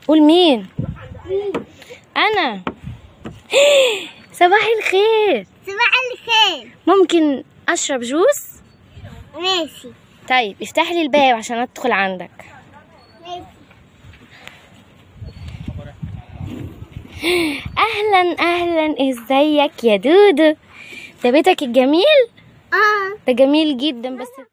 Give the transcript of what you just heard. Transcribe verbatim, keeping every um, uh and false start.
قول مين؟ انا. صباح الخير. صباح الخير. ممكن اشرب جوس؟ ماشي. طيب افتح لي الباب عشان ادخل عندك. ماشي. اهلا اهلا، ازيك يا دودو؟ ده بيتك الجميل؟ اه ده جميل جدا، بس